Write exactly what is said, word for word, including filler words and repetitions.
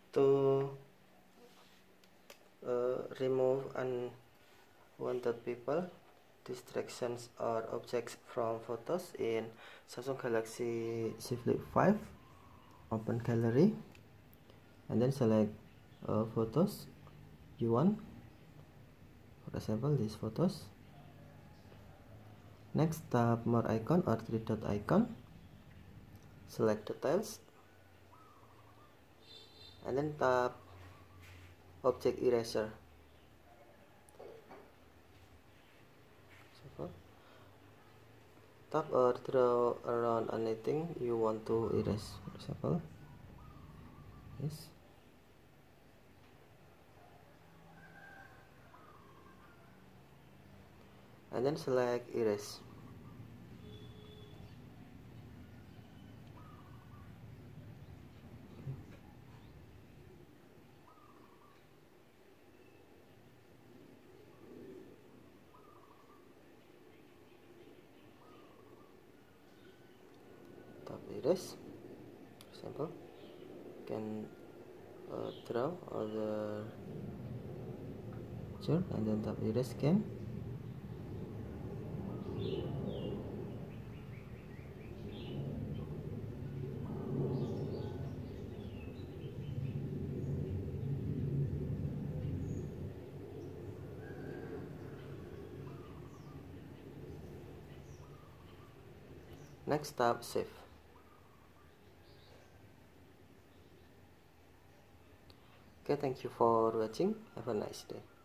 To uh, remove unwanted people, distractions, or objects from photos in Samsung Galaxy Z Flip five, open gallery and then select uh, photos you want, for example these photos. Next, tap more icon or three dot icon, select details and then tap object eraser. So, tap or draw around anything you want to erase, for example this. And then select erase. Tap erase. For example, you can uh, draw other picture and then tap erase again. Next, tap save. Okay, thank you for watching. Have a nice day.